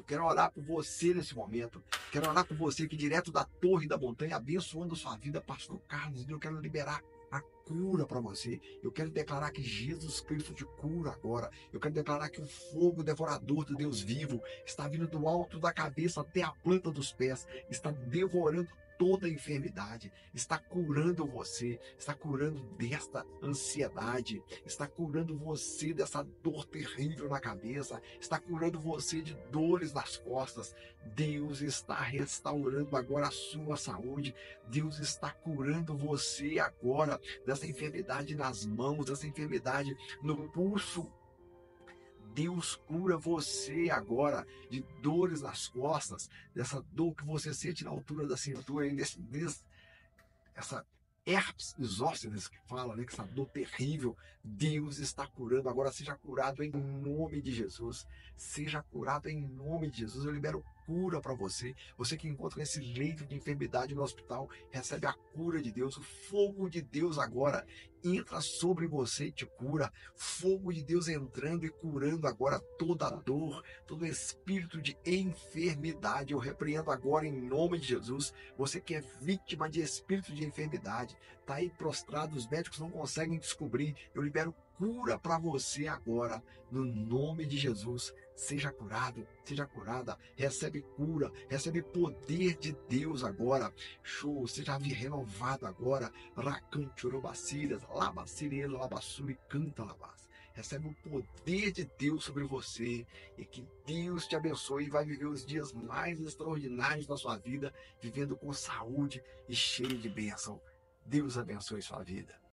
Quero orar por você nesse momento. Quero orar por você que direto da torre da montanha, abençoando a sua vida, pastor Carlos. Eu quero liberar a cura para você. Eu quero declarar que Jesus Cristo te cura agora. Eu quero declarar que o fogo devorador do Deus vivo está vindo do alto da cabeça até a planta dos pés, está devorando toda a enfermidade, está curando você, está curando desta ansiedade, está curando você dessa dor terrível na cabeça, está curando você de dores nas costas. Deus está restaurando agora a sua saúde. Deus está curando você agora dessa enfermidade nas mãos, dessa enfermidade no pulso. Deus cura você agora de dores nas costas, dessa dor que você sente na altura da cintura, essa herpes zoster que fala, né, que essa dor terrível. Deus está curando agora. Seja curado em nome de Jesus. Seja curado em nome de Jesus. Eu libero cura para você. Você que encontra nesse leito de enfermidade no hospital, recebe a cura de Deus. O fogo de Deus agora entra sobre você e te cura. Fogo de Deus entrando e curando agora toda dor, todo espírito de enfermidade. Eu repreendo agora em nome de Jesus. Você que é vítima de espírito de enfermidade, está aí prostrado, os médicos não conseguem descobrir. Eu libero cura para você agora, no nome de Jesus. Seja curado, seja curada, recebe cura, recebe poder de Deus agora. Show, seja renovado agora. Racanchorobaciras, labacirelo, labassuri, canta labas. Recebe o poder de Deus sobre você e que Deus te abençoe e vai viver os dias mais extraordinários da sua vida, vivendo com saúde e cheio de bênção. Deus abençoe sua vida.